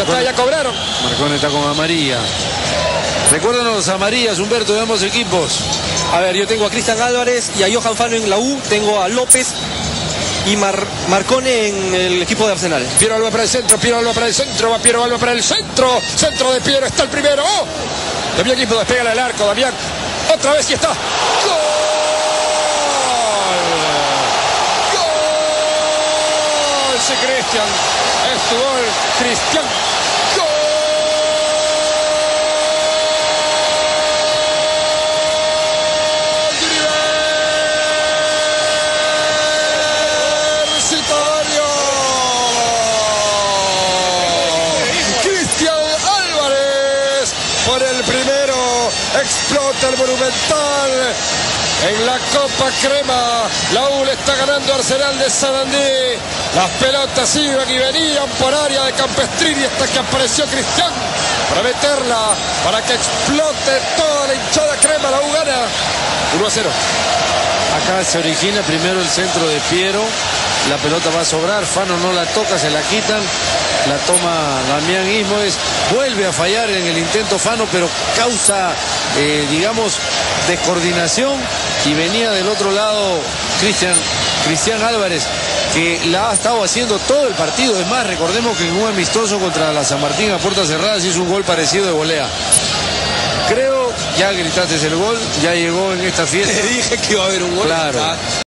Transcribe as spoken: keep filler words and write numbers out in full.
acá ya cobraron. Marcone está con amarilla. Recuérdanos los amarillas, Humberto, de ambos equipos. A ver, yo tengo a Cristian Álvarez y a Johan Fano en la U, tengo a López y Mar Marcone en el equipo de Arsenal. Piero Alba para el centro, Piero Alba para el centro, va Piero Alba para el centro, centro de Piero, está el primero. ¡Oh! Damián Quispe despega el arco, Damián, otra vez y está. ¡Gol! ¡Gol! Sí, Cristian, es tu gol, Cristian. Por el primero, explota el Monumental en la Copa Crema. La U le está ganando Arsenal de Sarandí. Las pelotas iban y venían por área de Campestrini hasta que apareció Cristian para meterla, para que explote toda la hinchada crema. La U gana uno a cero. Acá se origina primero el centro de Piero. La pelota va a sobrar, Fano no la toca, se la quitan, la toma Damián Ismoes, vuelve a fallar en el intento Fano, pero causa, eh, digamos, descoordinación, y venía del otro lado Cristian, Cristian Álvarez, que la ha estado haciendo todo el partido. Es más, recordemos que en un amistoso contra la San Martín a puertas cerradas hizo un gol parecido de volea. Creo, ya gritaste el gol, ya llegó en esta fiesta. Te dije que iba a haber un gol. Claro.